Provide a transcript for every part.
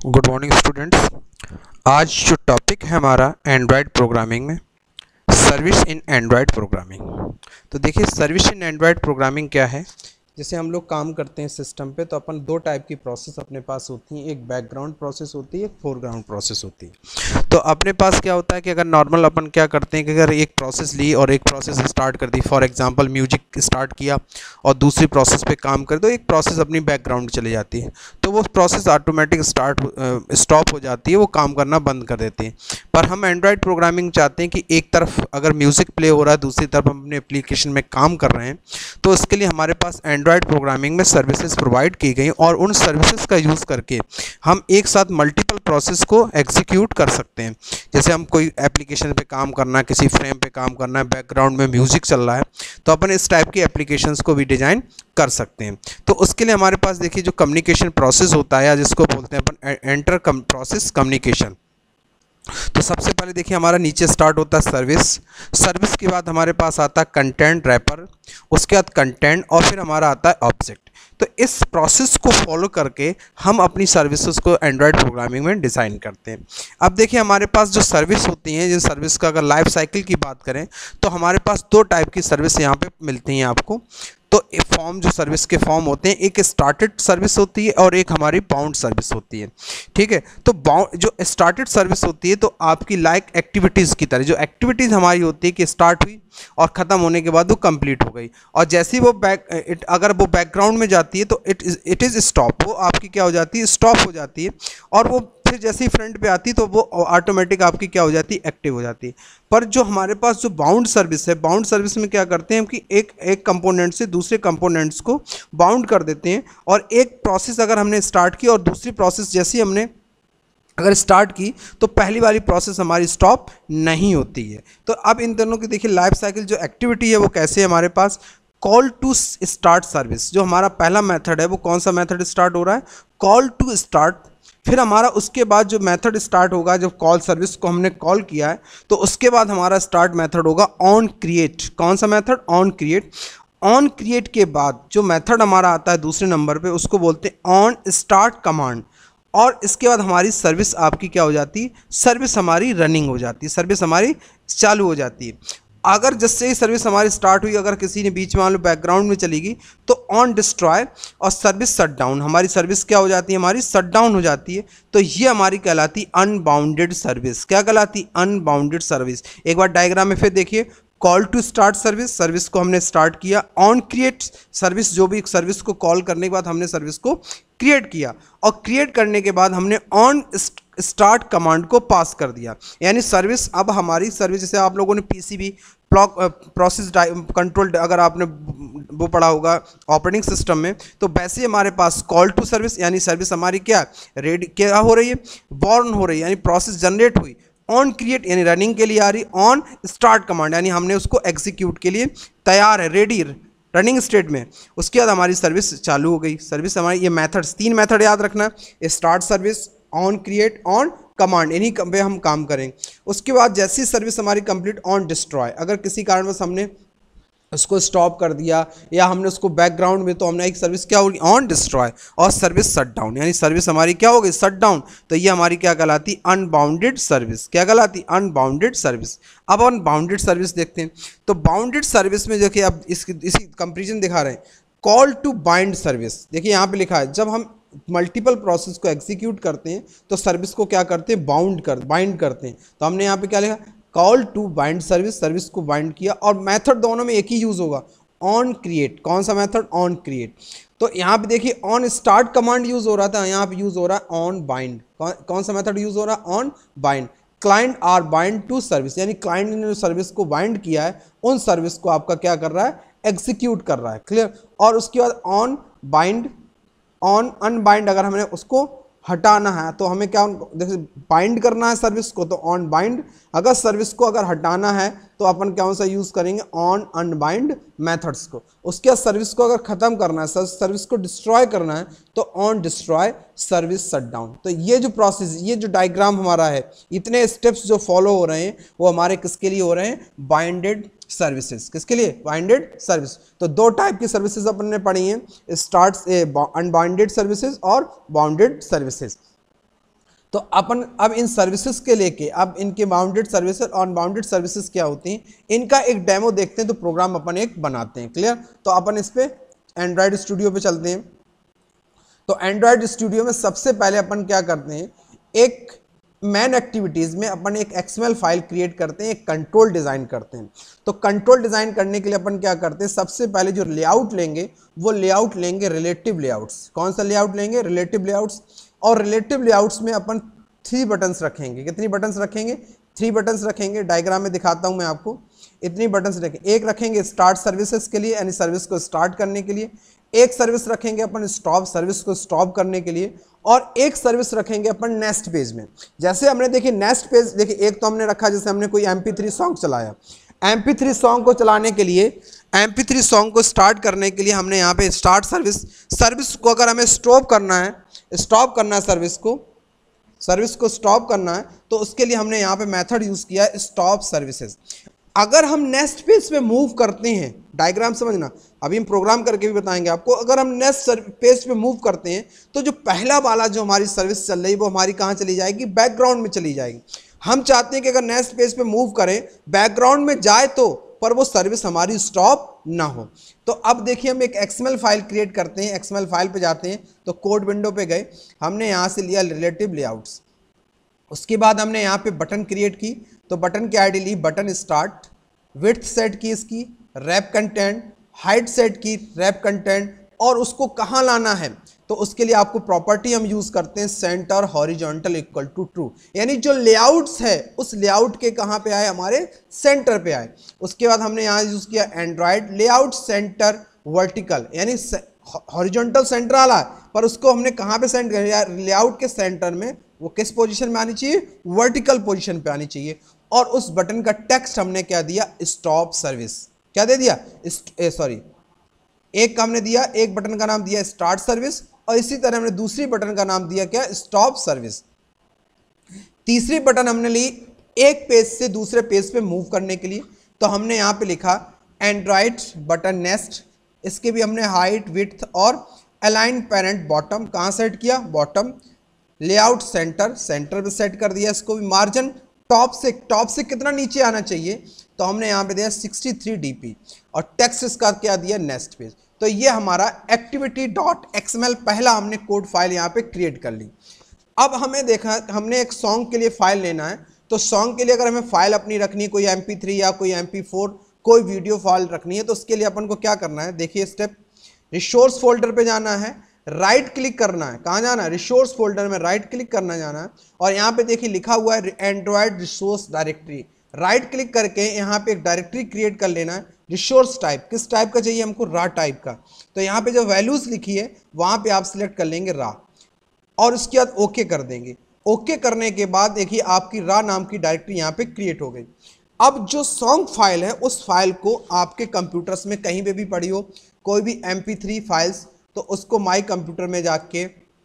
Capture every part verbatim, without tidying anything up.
Good morning students. आज जो topic है हमारा एंड्रॉयड प्रोग्रामिंग में सर्विस इन एंड्रॉयड प्रोग्रामिंग। तो देखिए सर्विस इन एंड्रॉयड प्रोग्रामिंग क्या है। जैसे हम लोग काम करते हैं सिस्टम पे तो अपन दो टाइप की प्रोसेस अपने पास होती हैं, एक बैकग्राउंड प्रोसेस होती है, एक फोरग्राउंड प्रोसेस होती है। तो अपने पास क्या होता है कि अगर नॉर्मल अपन क्या करते हैं कि अगर एक प्रोसेस ली और एक प्रोसेस स्टार्ट कर दी, फॉर एग्जांपल म्यूजिक स्टार्ट किया और दूसरी प्रोसेस पे काम कर दो, एक प्रोसेस अपनी बैकग्राउंड चली जाती है तो वो प्रोसेस ऑटोमेटिक स्टार्ट स्टॉप हो जाती है, वो काम करना बंद कर देती है। पर हम एंड्रॉयड प्रोग्रामिंग चाहते हैं कि एक तरफ अगर म्यूज़िक प्ले हो रहा है, दूसरी तरफ हम अपने एप्लीकेशन में काम कर रहे हैं, तो इसके लिए हमारे पास एंड्रॉयड प्रोग्रामिंग में सर्विसेज प्रोवाइड की गई और उन सर्विसेज का यूज़ करके हम एक साथ मल्टीपल प्रोसेस को एग्जीक्यूट कर सकते हैं। जैसे हम कोई एप्लीकेशन पे काम करना है, किसी फ्रेम पे काम करना है, बैकग्राउंड में म्यूज़िक चल रहा है, तो अपन इस टाइप की एप्लीकेशंस को भी डिज़ाइन कर सकते हैं। तो उसके लिए हमारे पास देखिए जो कम्युनिकेशन प्रोसेस होता है या जिसको बोलते हैं अपन एंटर प्रोसेस कम्युनिकेशन। तो सबसे पहले देखिए हमारा नीचे स्टार्ट होता है सर्विस। सर्विस के बाद हमारे पास आता है कंटेंट रैपर, उसके बाद कंटेंट और फिर हमारा आता है ऑब्जेक्ट। तो इस प्रोसेस को फॉलो करके हम अपनी सर्विसेज को एंड्रॉयड प्रोग्रामिंग में डिज़ाइन करते हैं। अब देखिए हमारे पास जो सर्विस होती हैं, जिस सर्विस का अगर लाइफ साइकिल की बात करें तो हमारे पास दो टाइप की सर्विस यहाँ पे मिलती हैं आपको। तो फॉर्म जो सर्विस के फॉर्म होते हैं, एक स्टार्टेड सर्विस होती है और एक हमारी बाउंड सर्विस होती है। ठीक है, तो बाउंड जो स्टार्टेड सर्विस होती है तो आपकी लाइक एक्टिविटीज़ की तरह, जो एक्टिविटीज़ हमारी होती है कि स्टार्ट हुई और ख़त्म होने के बाद वो कंप्लीट हो गई, और जैसे ही वो बैक इट अगर वो बैकग्राउंड में जाती है तो इट इट इज़ स्टॉप, वो आपकी क्या हो जाती है, स्टॉप हो जाती है। और वो फिर जैसे ही फ्रंट पे आती तो वो ऑटोमेटिक आपकी क्या हो जाती है, एक्टिव हो जाती है। पर जो हमारे पास जो बाउंड सर्विस है, बाउंड सर्विस में क्या करते हैं हम कि एक एक कंपोनेंट से दूसरे कंपोनेंट्स को बाउंड कर देते हैं, और एक प्रोसेस अगर हमने स्टार्ट की और दूसरी प्रोसेस जैसी हमने अगर स्टार्ट की तो पहली वाली प्रोसेस हमारी स्टॉप नहीं होती है। तो अब इन दोनों की देखिए लाइफ साइकिल जो एक्टिविटी है वो कैसे है हमारे पास। कॉल टू स्टार्ट सर्विस जो हमारा पहला मेथड है, वो कौन सा मेथड स्टार्ट हो रहा है, कॉल टू स्टार्ट। फिर हमारा उसके बाद जो मेथड स्टार्ट होगा, जब कॉल सर्विस को हमने कॉल किया है तो उसके बाद हमारा स्टार्ट मेथड होगा ऑन क्रिएट। कौन सा method, on create. On create के बाद जो मेथड हमारा आता है दूसरे नंबर पे, उसको बोलते हैं ऑन स्टार्ट कमांड। और इसके बाद हमारी सर्विस आपकी क्या हो जाती है, सर्विस हमारी रनिंग हो जाती है, सर्विस हमारी चालू हो जाती है। अगर जैसे ही सर्विस हमारी स्टार्ट हुई, अगर किसी ने बीच में मान लो बैकग्राउंड में चली गई तो ऑन डिस्ट्रॉय और सर्विस शट डाउन, हमारी सर्विस क्या हो जाती है, हमारी शट डाउन हो जाती है। तो ये हमारी कहलाती अनबाउंडेड सर्विस। क्या कहलाती, अनबाउंडेड सर्विस। एक बार डायग्राम में फिर देखिए, call to start service, service को हमने स्टार्ट किया। ऑन क्रिएट सर्विस, जो भी एक सर्विस को कॉल करने के बाद हमने सर्विस को क्रिएट किया, और क्रिएट करने के बाद हमने ऑन स्टार्ट कमांड को पास कर दिया। यानी सर्विस, अब हमारी सर्विस, जैसे आप लोगों ने पीसीबी ब्लॉक प्रोसेस कंट्रोल अगर आपने वो पढ़ा होगा ऑपरेटिंग सिस्टम में, तो वैसे हमारे पास कॉल टू सर्विस यानी सर्विस हमारी क्या रेडी क्या हो रही है, बॉर्न हो रही है, यानी प्रोसेस जनरेट हुई। ऑन क्रिएट यानी रनिंग के लिए आ रही। ऑन स्टार्ट कमांड यानी हमने उसको एग्जीक्यूट के लिए तैयार है, रेडी रनिंग स्टेट में। उसके बाद हमारी सर्विस चालू हो गई। सर्विस हमारी, ये मेथड्स, तीन मेथड याद रखना है, start service, on create, on command, इन्हीं पे हम काम करेंगे। उसके बाद जैसी सर्विस हमारी कंप्लीट, ऑन डिस्ट्रॉय। अगर किसी कारणवश हमने उसको स्टॉप कर दिया या हमने उसको बैकग्राउंड में, तो हमने एक सर्विस क्या होगी, ऑन डिस्ट्रॉय, और सर्विस शट डाउन यानी सर्विस हमारी क्या हो गई, शट डाउन। तो ये हमारी क्या कहलाती, अनबाउंडेड सर्विस। क्या कहलाती, अनबाउंडेड सर्विस। अब अनबाउंडेड सर्विस देखते हैं। तो बाउंडेड सर्विस में देखिए, अब इसकी इसी कंपेरिजन दिखा रहे हैं। कॉल टू बाइंड सर्विस, देखिए यहाँ पे लिखा है, जब हम मल्टीपल प्रोसेस को एग्जीक्यूट करते हैं तो सर्विस को क्या करते हैं, बाउंड कर बाइंड करते हैं। तो हमने यहाँ पे क्या लिखा, call to bind service, service को बाइंड किया, और मेथड दोनों में एक ही यूज होगा, ऑन क्रिएट। कौन सा मेथड, ऑन क्रिएट। तो यहाँ पे देखिए ऑन स्टार्ट कमांड यूज हो रहा था, यहाँ पे यूज हो रहा है ऑन बाइंड। कौन, कौन सा मेथड यूज हो रहा है, on bind. Client are bind to service, यानी क्लाइंट ने जो सर्विस को बाइंड किया है उन सर्विस को आपका क्या कर रहा है, एग्जीक्यूट कर रहा है। क्लियर। और उसके बाद ऑन बाइंड, ऑन अनबाइंड, अगर हमने उसको हटाना है तो हमें क्या, जैसे बाइंड करना है सर्विस को तो ऑन बाइंड, अगर सर्विस को अगर हटाना है तो अपन कौन सा यूज करेंगे, ऑन अनबाइंड मेथड्स को। उसके बाद सर्विस को अगर खत्म करना है, सर्विस को डिस्ट्रॉय करना है तो on destroy service shut down. तो ये जो प्रोसेस, ये जो डायग्राम हमारा है, इतने स्टेप्स जो फॉलो हो रहे हैं वो हमारे किसके लिए हो रहे हैं, बाइंडेड सर्विसेज। किसके लिए, बाइंडेड सर्विस। तो दो टाइप की सर्विसेज अपन ने पढ़ी हैं, स्टार्ट अनबाइंडेड सर्विसेज और बाउंडेड सर्विसेज। तो अपन अब इन सर्विसेज के लेके अब इनके बाउंडेड सर्विसेज और अनबाउंडेड सर्विसेज क्या होती हैं, इनका एक डेमो देखते हैं। तो प्रोग्राम अपन एक बनाते हैं। क्लियर? तो अपन इस पे एंड्रॉयड स्टूडियो पे चलते हैं। तो एंड्रॉयड स्टूडियो में सबसे पहले अपन क्या करते हैं, एक मैन एक्टिविटीज में अपन एक एक्सएमएल फाइल क्रिएट करते हैं, एक कंट्रोल डिजाइन करते हैं। तो कंट्रोल डिजाइन करने के लिए अपन क्या करते हैं, सबसे पहले जो लेआउट लेंगे वो लेआउट लेंगे रिलेटिव लेआउट्स। कौन सा लेआउट लेंगे? Relative layouts. और रिलेटिव लेआउट्स में अपन थ्री बटन्स रखेंगे। कितनी बटन्स रखेंगे? थ्री बटन्स रखेंगे। डायग्राम में दिखाता हूं मैं आपको। इतनी बटन्स रखेंगे। एक रखेंगे स्टार्ट सर्विसेज के लिए, यानी सर्विस को स्टार्ट करने के लिए। एक सर्विस रखेंगे अपन स्टॉप, सर्विस को स्टॉप करने के लिए। और एक सर्विस रखेंगे अपन नेक्स्ट पेज में। जैसे हमने देखिए नेक्स्ट पेज, देखिए एक तो हमने रखा जैसे हमने कोई एम पी थ्री सॉन्ग चलाया। एम पी थ्री सॉन्ग को चलाने के लिए, एम पी थ्री सॉन्ग को स्टार्ट करने के लिए हमने यहाँ पे स्टार्ट सर्विस, सर्विस को अगर हमें स्टॉप करना है, स्टॉप करना है सर्विस को, सर्विस को स्टॉप करना है, तो उसके लिए हमने यहाँ पे मेथड यूज किया है स्टॉप सर्विसेज। अगर हम नेक्स्ट पेज पे मूव करते हैं, डायग्राम समझना, अभी हम प्रोग्राम करके भी बताएंगे आपको। अगर हम नेक्स्ट पेज पे मूव करते हैं तो जो पहला वाला जो हमारी सर्विस चल रही है वो हमारी कहाँ चली जाएगी? बैकग्राउंड में चली जाएगी। हम चाहते हैं कि अगर नेक्स्ट पेज पे मूव करें, बैकग्राउंड में जाए तो, पर वो सर्विस हमारी स्टॉप ना हो। तो अब देखिए हम एक एक्सएमएल फाइल क्रिएट करते हैं। एक्सएमएल फाइल पे जाते हैं तो कोड विंडो पे गए, हमने यहाँ से लिया रिलेटिव लेआउट्स। उसके बाद हमने यहाँ पे बटन क्रिएट की। तो बटन की आईडी ली बटन स्टार्ट, विड्थ सेट की इसकी, रैप कंटेंट, हाइट सेट की रैप कंटेंट, और उसको कहाँ लाना है तो उसके लिए आपको प्रॉपर्टी हम यूज करते हैं centre horizontal equal to true, यानी जो लेआउट्स है उस लेआउट के कहाँ पे आए? हमारे सेंटर पे आए। उसके बाद हमने यहाँ यूज किया एंड्रॉयड लेआउट सेंटर वर्टिकल, यानी हॉरिजॉन्टल सेंटर वाला, पर उसको हमने कहाँ पे सेंटर किया? लेआउट के सेंटर में। वो किस पोजीशन में आनी चाहिए? वर्टिकल पोजीशन पे आनी चाहिए। और उस बटन का टेक्स्ट हमने क्या दिया? Stop service. क्या दे दिया? सॉरी, एक का हमने दिया, एक बटन का नाम दिया स्टार्ट सर्विस, और इसी तरह हमने दूसरी बटन का नाम दिया क्या? Stop service. तीसरी बटन हमने ली एक पेज से दूसरे पेज पे मूव करने के लिए। तो हमने यहाँ पे लिखा एंड्रॉइड बटन नेक्स्ट। इसके भी हमने हाइट, विड्थ और अलाइन पेरेंट बॉटम कहाँ सेट किया? बॉटम। लेआउट सेंटर, सेंटर पे सेट कर दिया इसको भी। मार्जिन टॉप से, टॉप से कितना नीचे आना चाहिए? तो हमने यहाँ पे दिया सिक्सटी थ्री डी पी। और टेक्स्ट इसका क्या दिया? Next page. तो ये हमारा एक्टिविटी डॉट एक्सएमएल पहला हमने कोड फाइल यहाँ पे क्रिएट कर ली। अब हमें देखा, हमने एक सॉन्ग के लिए फाइल लेना है। तो सॉन्ग के लिए अगर हमें फाइल अपनी रखनी है, कोई एम पी थ्री या कोई एम पी फोर, कोई वीडियो फाइल रखनी है, तो उसके लिए अपन को क्या करना है? देखिए स्टेप, रिसोर्स फोल्डर पे जाना है, राइट क्लिक करना है। कहाँ जाना है? रिसोर्स फोल्डर में राइट क्लिक करना जाना है। और यहाँ पे देखिए लिखा हुआ है Android resource directory. Right click करके यहाँ पे एक डायरेक्टरी क्रिएट कर लेना है। रिसोर्स टाइप किस टाइप का चाहिए हमको? रा टाइप का। तो यहाँ पे जो वैल्यूज लिखी है वहाँ पे आप सिलेक्ट कर लेंगे रा, और उसके बाद ओके कर देंगे। ओके करने के बाद देखिए आपकी रा नाम की डायरेक्टरी यहाँ पे क्रिएट हो गई। अब जो सॉन्ग फाइल है उस फाइल को आपके कंप्यूटर्स में कहीं पे भी पड़ी हो, कोई भी एम पी थ्री फाइल्स, तो उसको माई कंप्यूटर में जाके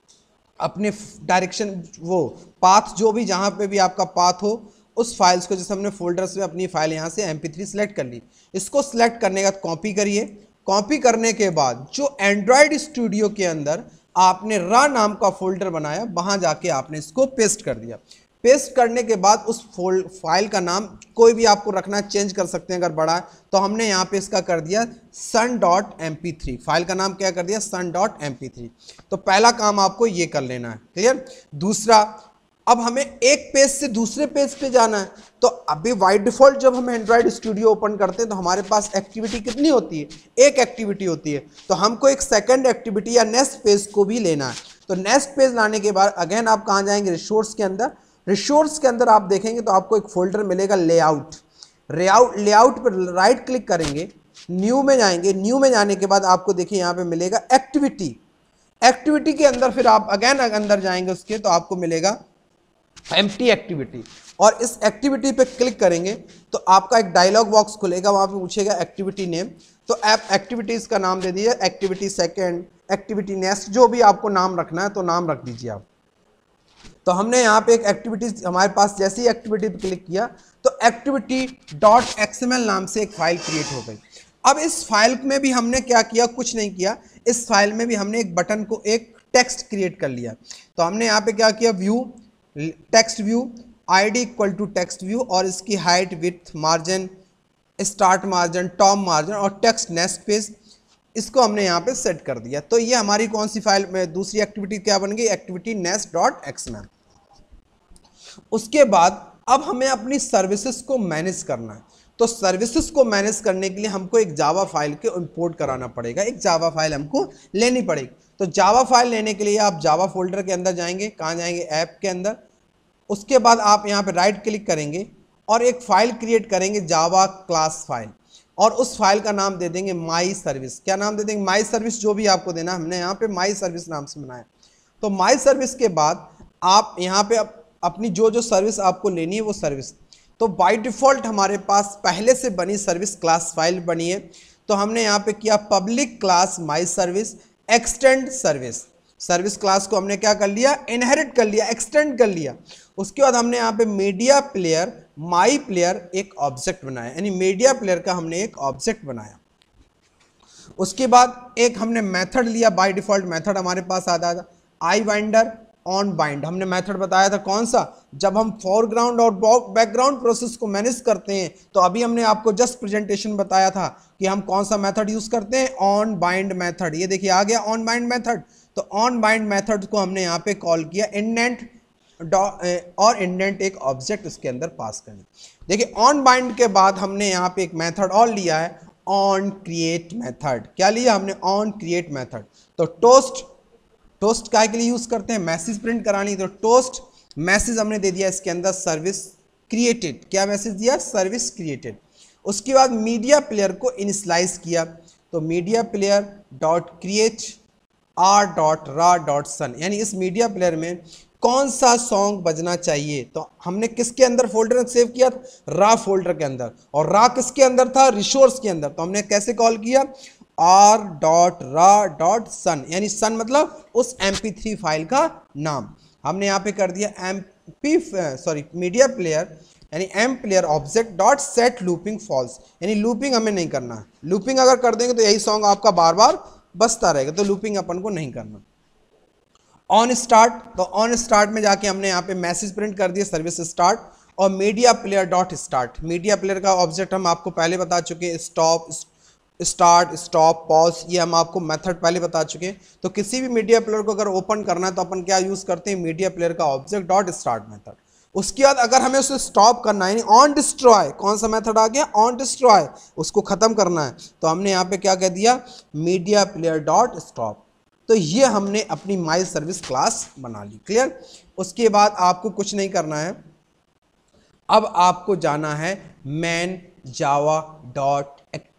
अपने डायरेक्शन, वो पाथ जो भी जहाँ पे भी आपका पाथ हो, उस फाइल्स को, जैसे हमने फोल्डर्स में अपनी फाइल यहाँ से एम पी थ्री सेलेक्ट कर ली, इसको सिलेक्ट करने के बाद कॉपी करिए। कॉपी करने के बाद जो एंड्रॉयड स्टूडियो के अंदर आपने रा नाम का फोल्डर बनाया, वहाँ जाके आपने इसको पेस्ट कर दिया। पेस्ट करने के बाद उस फोल्ड फाइल का नाम कोई भी आपको रखना, चेंज कर सकते हैं अगर बड़ा है। तो हमने यहाँ पे इसका कर दिया sun dot M P three. File का नाम क्या कर दिया? Sun dot M P three. तो पहला काम आपको ये कर लेना है। क्लियर? दूसरा, अब हमें एक पेज से दूसरे पेज पे जाना है। तो अभी बाय डिफॉल्ट जब हम एंड्रॉयड स्टूडियो ओपन करते हैं तो हमारे पास एक्टिविटी कितनी होती है? एक एक्टिविटी होती है। तो हमको एक सेकंड एक्टिविटी या नेक्स्ट पेज को भी लेना है। तो नेक्स्ट पेज लाने के बाद अगेन आप कहाँ जाएंगे? रिसोर्स के अंदर। रिसोर्स के अंदर आप देखेंगे तो आपको एक फोल्डर मिलेगा लेआउट। लेआउट लेआउट पर राइट क्लिक करेंगे, न्यू में जाएंगे। न्यू में जाने के बाद आपको देखिए यहाँ पे मिलेगा एक्टिविटी। एक्टिविटी के अंदर फिर आप अगेन अंदर जाएंगे उसके, तो आपको मिलेगा एम्प्टी एक्टिविटी। और इस एक्टिविटी पे क्लिक करेंगे तो आपका एक डायलॉग बॉक्स खुलेगा, वहाँ पे पूछेगा एक्टिविटी नेम। तो ऐप एक्टिविटीज़ का नाम दे दीजिए, एक्टिविटी सेकेंड, एक्टिविटी नेक्स्ट, जो भी आपको नाम रखना है तो नाम रख दीजिए आप। तो हमने यहाँ पे एक एक्टिविटी, हमारे पास जैसे ही एक्टिविटी पे क्लिक किया तो एक्टिविटी डॉट एक्सएमएल नाम से एक फाइल क्रिएट हो गई। अब इस फाइल में भी हमने क्या किया? कुछ नहीं किया। इस फाइल में भी हमने एक बटन को, एक टेक्स्ट क्रिएट कर लिया। तो हमने यहाँ पे क्या किया? View text view, ID equal to text view, और इसकी height, width, margin, start margin, top margin और टेक्स्ट नेक्स्ट पेज, इसको हमने यहाँ पे सेट कर दिया। तो ये हमारी कौन सी फाइल में दूसरी एक्टिविटी क्या बन गई, एक्टिविटी नेक्स्ट डॉट एक्सएमएल। उसके बाद अब हमें अपनी सर्विसेज को मैनेज करना है। तो सर्विसेज को मैनेज करने के लिए हमको एक जावा फाइल के इंपोर्ट कराना पड़ेगा, एक जावा फाइल हमको लेनी पड़ेगी। तो जावा फाइल लेने के लिए आप जावा फोल्डर के अंदर जाएंगे, कहाँ जाएंगे, ऐप के अंदर। उसके बाद आप यहाँ पे राइट क्लिक करेंगे और एक फाइल क्रिएट करेंगे, जावा क्लास फाइल, और उस फाइल का नाम दे देंगे माई सर्विस। क्या नाम दे देंगे, माई सर्विस, जो भी आपको देना, हमने यहाँ पे माई सर्विस नाम से बनाया। तो माई सर्विस के बाद आप यहाँ पे अप, अपनी जो जो सर्विस आपको लेनी है वो सर्विस, तो बाय डिफ़ॉल्ट हमारे पास पहले से बनी सर्विस क्लास फाइल बनी है। तो हमने यहाँ पे किया public class my service extend service. Service class को हमने क्या कर लिया, इनहेरिट कर लिया, एक्सटेंड कर लिया। उसके बाद हमने यहाँ पे मीडिया प्लेयर माई प्लेयर एक ऑब्जेक्ट बनाया, यानी मीडिया प्लेयर का हमने एक ऑब्जेक्ट बनाया। उसके बाद एक हमने मेथड लिया, बाय डिफ़ॉल्ट मेथड हमारे पास आता था आई बाइंडर ऑन बाइंड। हमने मेथड बताया था कौन सा, जब हम फोरग्राउंड और बैकग्राउंड प्रोसेस को मैनेज करते हैं। तो अभी हमने आपको जस्ट प्रेजेंटेशन बताया था कि हम कौन सा मेथड यूज करते हैं, ऑन बाइंड मेथड। ये देखिए आ गया ऑन बाइंड मेथड। तो ऑन बाइंड मेथड को हमने यहाँ पे कॉल किया इंडेंट, और इंडेंट एक ऑब्जेक्ट उसके अंदर पास करना। देखिए ऑन बाइंड के बाद हमने यहाँ पे एक मेथड और लिया है, ऑन क्रिएट मेथड। क्या लिया हमने, ऑन क्रिएट मेथड। तो टोस्ट, टोस्ट काय के लिए यूज करते हैं, मैसेज प्रिंट करानी, तो टोस्ट मैसेज हमने दे दिया इसके अंदर, सर्विस क्रिएटेड। क्या मैसेज दिया, सर्विस क्रिएटेड। उसके बाद मीडिया प्लेयर को इनिशियलाइज किया, तो media player dot create R dot raw dot sun, यानी इस मीडिया प्लेयर में कौन सा सॉन्ग बजना चाहिए। तो हमने किसके अंदर फोल्डर सेव किया, रा फोल्डर के अंदर, और रा किसके अंदर था, रिसोर्स के अंदर। तो हमने कैसे कॉल किया, R dot raw dot sun, यानी सन मतलब उस एम पी थ्री फाइल का नाम। हमने यहाँ पे कर दिया M P sorry media player यानी M player object dot set looping false, यानी लूपिंग हमें नहीं करना है। लूपिंग अगर कर देंगे तो यही सॉन्ग आपका बार बार बजता रहेगा, तो लूपिंग अपन को नहीं करना। ऑन स्टार्ट, तो ऑन स्टार्ट में जाके हमने यहाँ पे मैसेज प्रिंट कर दिया, सर्विस स्टार्ट, और media player dot start. Media player का ऑब्जेक्ट हम आपको पहले बता चुके हैं, स्टॉप, स्टार्ट, स्टॉप, पॉज, ये हम आपको मेथड पहले बता चुके हैं। तो किसी भी मीडिया प्लेयर को अगर ओपन करना है तो अपन क्या यूज करते हैं, मीडिया प्लेयर का ऑब्जेक्ट डॉट स्टार्ट मेथड। उसके बाद अगर हमें उसे स्टॉप करना है, ऑन डिस्ट्रॉय, कौन सा मेथड आ गया, ऑन डिस्ट्रॉय, उसको खत्म करना है, तो हमने यहाँ पे क्या कह दिया, मीडिया प्लेयर डॉट स्टॉप। तो ये हमने अपनी माई सर्विस क्लास बना ली, क्लियर। उसके बाद आपको कुछ नहीं करना है, अब आपको जाना है main java dot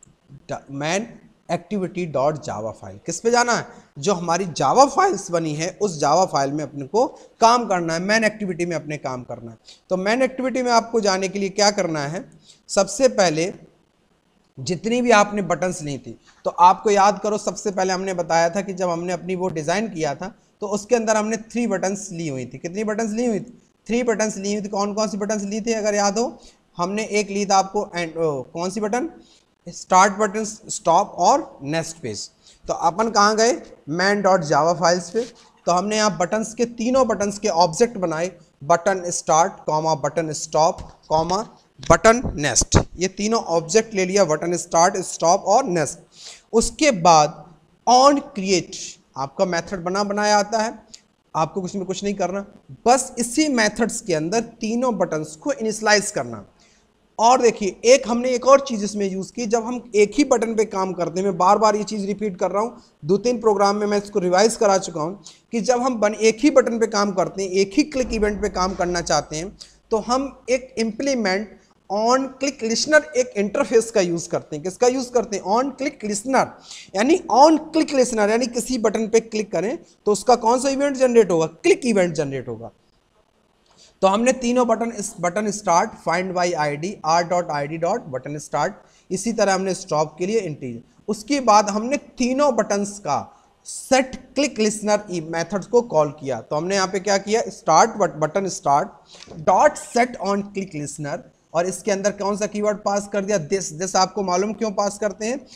main activity dot java file. किस पे जाना है, जो हमारी जावा फाइल्स बनी है उस जावा फाइल में अपने को काम करना है, मैन एक्टिविटी में अपने काम करना है। तो मैन एक्टिविटी में आपको जाने के लिए क्या करना है, सबसे पहले जितनी भी आपने बटन्स ली थी, तो आपको याद करो सबसे पहले हमने बताया था कि जब हमने अपनी वो डिज़ाइन किया था तो उसके अंदर हमने थ्री बटन्स ली हुई थी। कितनी बटन्स ली हुई थी, थ्री बटन्स ली हुई थी। कौन कौन सी बटन्स ली थी अगर याद हो, हमने एक ली था आपको एंड कौन सी बटन, स्टार्ट बटन, स्टॉप और नेक्स्ट पेज। तो अपन कहाँ गए, मैन डॉट जावा फाइल्स पे। तो हमने यहाँ बटन्स के तीनों बटन्स के ऑब्जेक्ट बनाए, button start comma button stop comma button next, ये तीनों ऑब्जेक्ट ले लिया, बटन स्टार्ट, स्टॉप और नेक्स्ट। उसके बाद ऑन क्रिएट आपका मेथड बना बनाया आता है, आपको कुछ में कुछ नहीं करना, बस इसी मेथड्स के अंदर तीनों बटन्स को इनिशियलाइज करना। और देखिए एक हमने एक और चीज़ इसमें यूज़ की, जब हम एक ही बटन पे काम करते हैं, मैं बार बार ये चीज़ रिपीट कर रहा हूँ, दो तीन प्रोग्राम में मैं इसको रिवाइज करा चुका हूँ कि जब हम बन एक ही बटन पे काम करते हैं, एक ही क्लिक इवेंट पे काम करना चाहते हैं, तो हम एक इम्प्लीमेंट ऑन क्लिक लिसनर एक इंटरफेस का यूज़ करते हैं। किसका यूज़ करते हैं, ऑन क्लिक लिसनर, यानी ऑन क्लिक लिसनर, यानी किसी बटन पे क्लिक करें तो उसका कौन सा इवेंट जनरेट होगा, क्लिक इवेंट जनरेट होगा। तो हमने तीनों बटन, इस button start, find by ID, R dot I D dot button start, इसी तरह हमने स्टॉप के लिए इंटीजर। उसके बाद हमने तीनों बटन्स का सेट क्लिक लिसनर मेथड्स को कॉल किया। तो हमने यहाँ पे क्या किया, start button start dot set on click listener, और इसके अंदर कौन सा कीवर्ड पास कर दिया, दिस। दिस आपको मालूम क्यों पास करते हैं,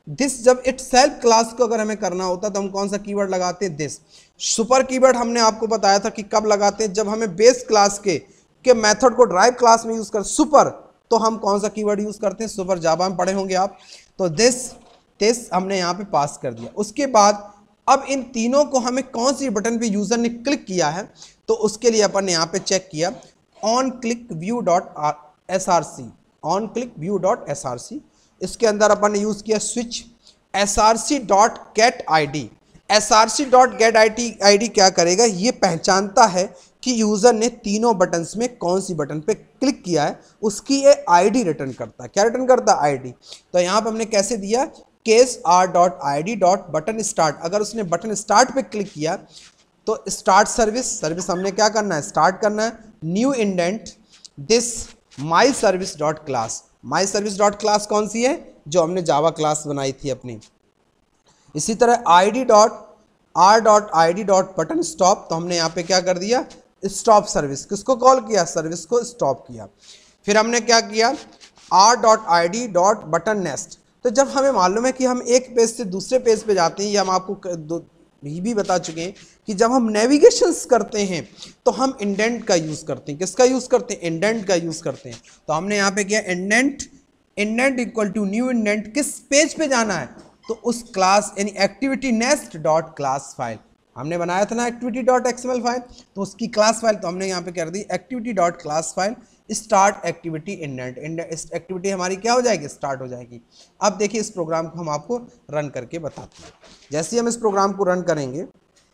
दिस जब इट सेल्फ क्लास को अगर हमें करना होता तो हम कौन सा कीवर्ड लगाते हैं, दिस। सुपर कीवर्ड हमने आपको बताया था कि कब लगाते हैं, जब हमें बेस क्लास के के मेथड को ड्राइव क्लास में यूज कर सुपर, तो हम कौन सा कीवर्ड यूज करते हैं, सुपर। जावा में पढ़े होंगे आप। तो दिस दिस हमने यहाँ पे पास कर दिया। उसके बाद अब इन तीनों को हमें कौन सी बटन पे यूजर ने क्लिक किया है, तो उसके लिए अपन ने यहाँ पे चेक किया on click view dot S R C, on click view dot S R C. इसके अंदर अपन ने यूज किया switch S R C dot get I D. S R C dot get I D क्या करेगा, ये पहचानता है कि यूजर ने तीनों बटन्स में कौन सी बटन पे क्लिक किया है, उसकी ये आईडी रिटर्न करता है। क्या रिटर्न करता है, आईडी। तो यहाँ पे हमने कैसे दिया, case R dot I D dot button start. अगर उसने बटन स्टार्ट पे क्लिक किया तो स्टार्ट सर्विस, सर्विस हमने क्या करना है, स्टार्ट करना है। New intent this my service dot class. My service dot class कौन सी है, जो हमने जावा क्लास बनाई थी अपनी। इसी तरह I D dot R dot I D dot button stop, तो हमने यहाँ पे क्या कर दिया, स्टॉप सर्विस। किसको कॉल किया, सर्विस को स्टॉप किया। फिर हमने क्या किया, R dot I D dot button next. तो जब हमें मालूम है कि हम एक पेज से दूसरे पेज पे जाते हैं, ये हम आपको दो भी बता चुके हैं कि जब हम नेविगेशंस करते हैं तो हम इंडेंट का यूज़ करते हैं। किसका यूज़ करते हैं, इंडेंट का यूज़ करते हैं। तो हमने यहाँ पे किया intent, intent equal to new intent, किस पेज पे जाना है, तो उस क्लास यानी activity next dot class file हमने बनाया था ना, एक्टिविटी डॉट एक्सएमएल फाइल, तो उसकी क्लास फाइल तो हमने यहाँ पे कर दी activity dot class file start activity intent. Activity हमारी क्या हो जाएगी, स्टार्ट हो जाएगी। अब देखिए इस प्रोग्राम को हम आपको रन करके बताते हैं। जैसे ही हम इस प्रोग्राम को रन करेंगे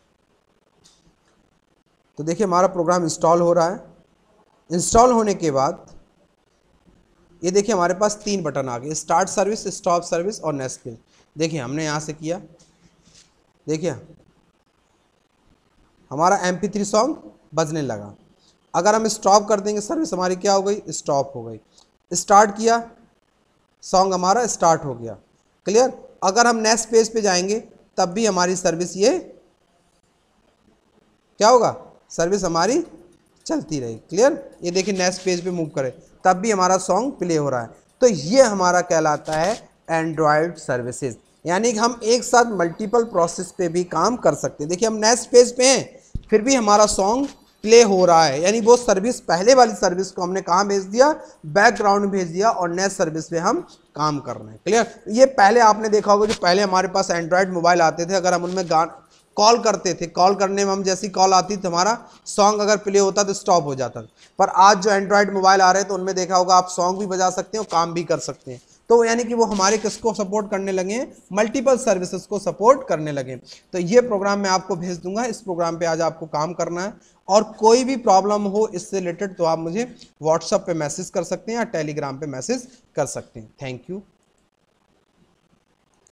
तो देखिए हमारा प्रोग्राम इंस्टॉल हो रहा है। इंस्टॉल होने के बाद ये देखिए हमारे पास तीन बटन आ गए, स्टार्ट सर्विस, स्टॉप सर्विस और नेक्स्ट पेज। देखिए हमने यहाँ से किया, देखिए हमारा एम पी थ्री सॉन्ग बजने लगा। अगर हम स्टॉप कर देंगे, सर्विस हमारी क्या हो गई, स्टॉप हो गई। स्टार्ट किया, सॉन्ग हमारा स्टार्ट हो गया। क्लियर। अगर हम नेक्स्ट पेज पे जाएंगे तब भी हमारी सर्विस ये क्या होगा, सर्विस हमारी चलती रही। क्लियर। ये देखिए नेक्स्ट पेज पे मूव करें तब भी हमारा सॉन्ग प्ले हो रहा है। तो ये हमारा कहलाता है एंड्रॉयड सर्विसेज, यानी कि हम एक साथ मल्टीपल प्रोसेस पे भी काम कर सकते हैं। देखिए हम नेक्स्ट पेज पे हैं फिर भी हमारा सॉन्ग प्ले हो रहा है, यानी वो सर्विस, पहले वाली सर्विस को हमने कहाँ भेज दिया, बैकग्राउंड में भेज दिया और नेक्स्ट सर्विस पे हम काम कर रहे हैं। क्लियर। ये पहले आपने देखा होगा, जो पहले हमारे पास एंड्रॉयड मोबाइल आते थे, अगर हम उनमें गान कॉल करते थे, कॉल करने में हम जैसी कॉल आती तो हमारा सॉन्ग अगर प्ले होता तो स्टॉप हो जाता। पर आज जो एंड्रॉयड मोबाइल आ रहे हैं तो उनमें देखा होगा आप सॉन्ग भी बजा सकते हैं और काम भी कर सकते हैं। तो यानी कि वो हमारे किसको सपोर्ट करने लगे हैं, मल्टीपल सर्विसेज को सपोर्ट करने लगे। तो ये प्रोग्राम मैं आपको भेज दूंगा, इस प्रोग्राम पे आज आपको काम करना है। और कोई भी प्रॉब्लम हो इससे रिलेटेड तो आप मुझे व्हाट्सएप पे मैसेज कर सकते हैं या टेलीग्राम पे मैसेज कर सकते हैं। Thank you.